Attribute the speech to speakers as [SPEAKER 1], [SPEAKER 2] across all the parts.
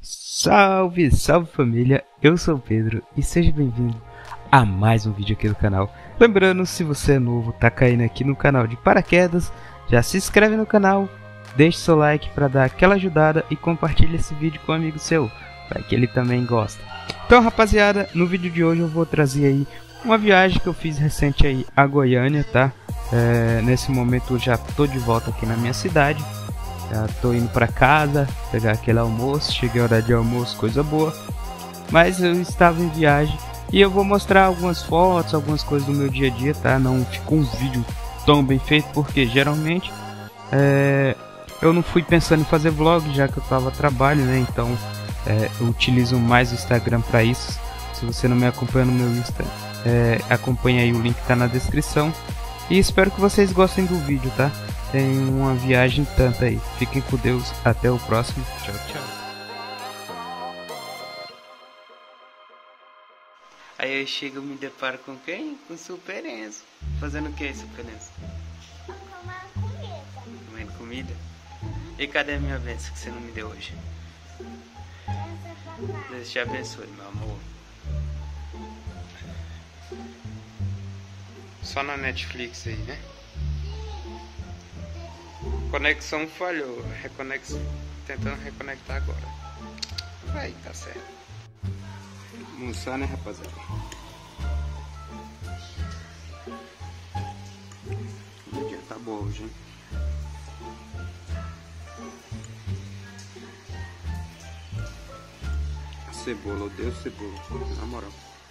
[SPEAKER 1] Salve, salve família, eu sou o Pedro e seja bem-vindo a mais um vídeo aqui do canal. Lembrando, se você é novo, tá caindo aqui no canal de paraquedas, já se inscreve no canal, deixe seu like para dar aquela ajudada e compartilhe esse vídeo com um amigo seu, para que ele também goste. Então rapaziada, no vídeo de hoje eu vou trazer aí uma viagem que eu fiz recente aí a Goiânia, tá? Nesse momento eu já tô de volta aqui na minha cidade. Já tô indo pra casa, pegar aquele almoço, cheguei a hora de almoço, coisa boa. Mas eu estava em viagem e eu vou mostrar algumas fotos, algumas coisas do meu dia a dia, tá? Não ficou um vídeo tão bem feito, porque geralmente eu não fui pensando em fazer vlog, já que eu tava a trabalho, né? Então eu utilizo mais o Instagram para isso. Se você não me acompanha no meu Insta, acompanha aí, o link tá na descrição. E espero que vocês gostem do vídeo, tá? Tem uma viagem tanta aí. Fiquem com Deus. Até o próximo. Tchau, tchau. Aí eu chego e me deparo com quem? Com o Super Enzo. Fazendo o que, Super Enzo?
[SPEAKER 2] Comendo comida.
[SPEAKER 1] Comendo comida? E cadê a minha bênção que você não me deu hoje? Deus te abençoe, meu amor. Só na Netflix aí, né? Conexão falhou. Tentando reconectar agora. Aí, tá certo. Almoçar, né, rapaziada? O dia tá bom hoje, hein? Cebola, eu odeio cebola, na moral.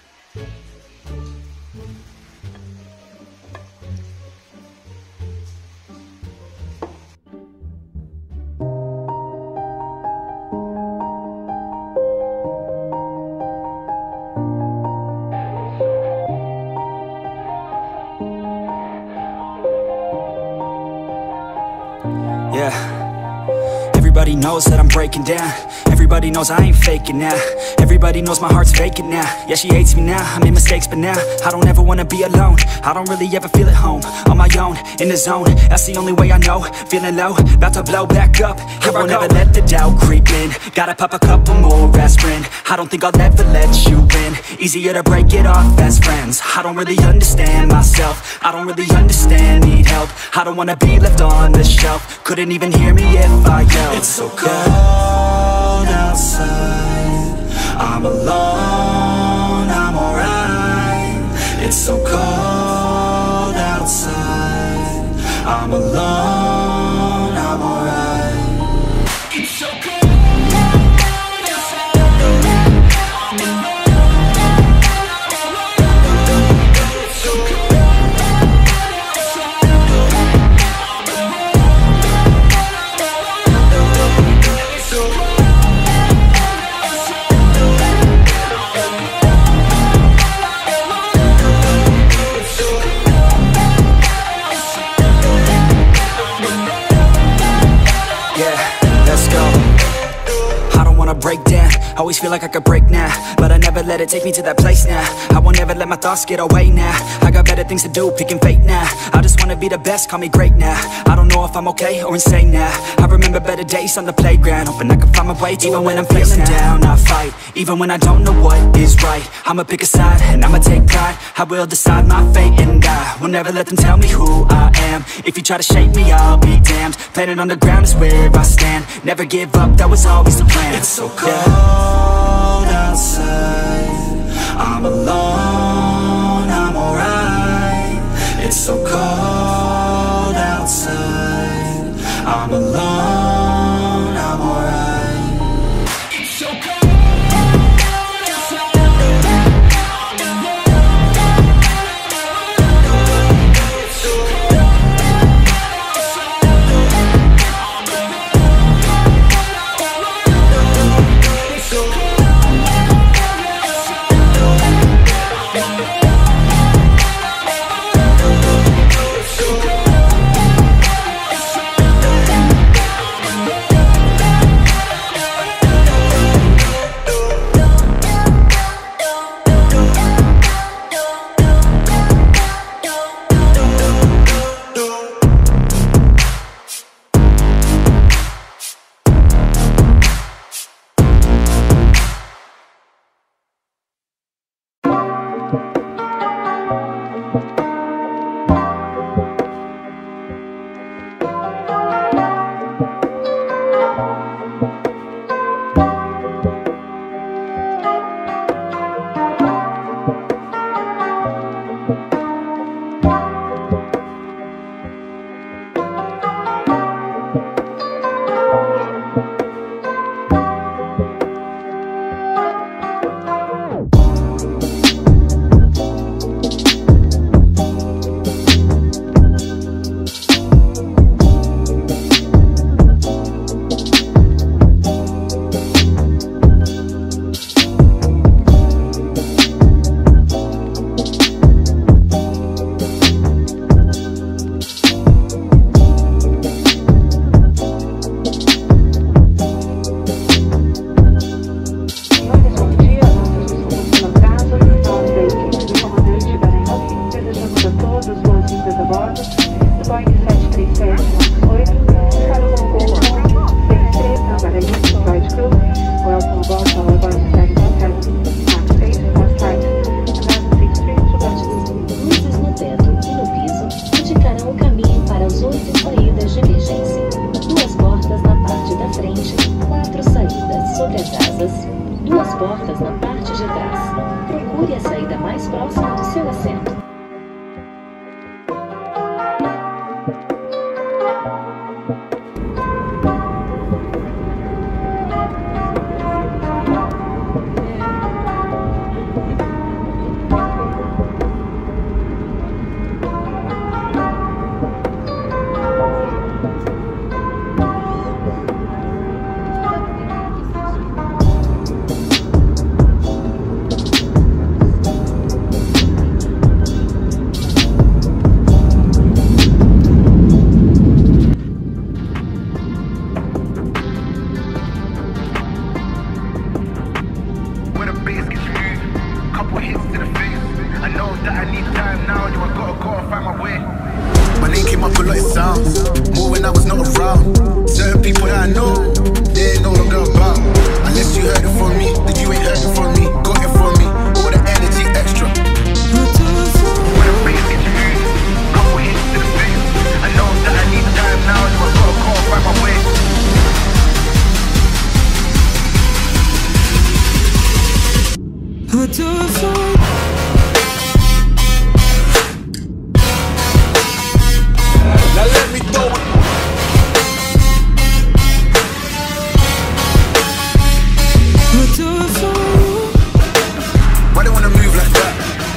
[SPEAKER 3] Everybody knows that I'm breaking down. Everybody knows I ain't faking now. Everybody knows my heart's vacant now. Yeah, she hates me now, I made mistakes but now I don't ever wanna be alone. I don't really ever feel at home. On my own, in the zone, that's the only way I know. Feeling low, about to blow back up. Here I won't ever let the doubt creep in. Gotta pop a couple more aspirin. I don't think I'll ever let you in. Easier to break it off best friends. I don't really understand myself. I don't really understand, need help. I don't wanna be left on the shelf. Couldn't even hear me if I yelled. It's so cold outside, I'm alone, I'm alright. It's so cold outside, I'm alone, I'm alright. It's so cold outside, I'm alone, it's so cold outside, break down, always feel like I could break now, but I never let it take me to that place now. I won't ever let my thoughts get away now. I got better things to do, picking fate now. I just wanna be the best, call me great now. I don't know if I'm okay or insane now. I remember better days on the playground, hoping I can find my way. Even when I'm feeling down, I fight. Even when I don't know what is right, I'ma pick a side and I'ma take pride. I will decide my fate and I will never let them tell me who I am. If you try to shake me, I'll be damned. Planet on the ground is where I stand. Never give up, that was always the plan. It's so cold outside, I'm alone, I'm alright. It's so cold outside, I'm alone, I'm alright. It's so cold outside, I'm alone, it's so cold outside, I'm alone, it's so cold.
[SPEAKER 4] came up a lot, it sounds more when I was not around. Certain people that I know, they ain't no longer about. Unless you heard it from me, then you ain't heard it from me. Got it from me, all the energy extra. When I'm ready to move, couple hits to the face. I know that I need time now, so I gotta go and find my way. Now let me throw it. Why they wanna move like that?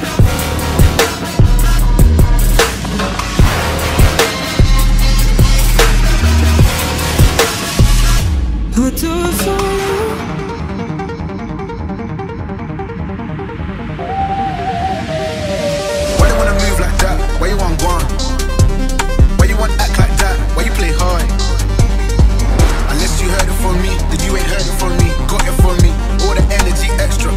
[SPEAKER 4] Why they wanna move like that? Why you want one? Why you want act like that? Why you play hard? Unless you heard it from me, then you ain't heard it from me. Got it from me, all the energy extra.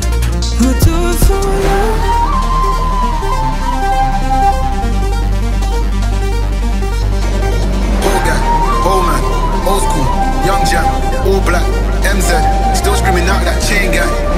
[SPEAKER 4] Old guy, old man, old school, young jam, all black, MZ, still screaming out that chain gang.